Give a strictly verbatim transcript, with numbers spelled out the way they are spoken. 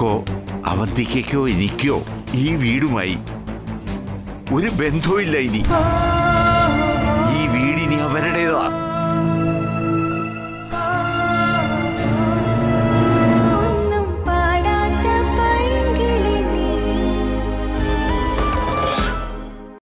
നിനക്കോ അവന്തിക്കോ എനിക്കോ ഈ വീടുമായി ഒരു ബന്ധവുമില്ല ഇനി.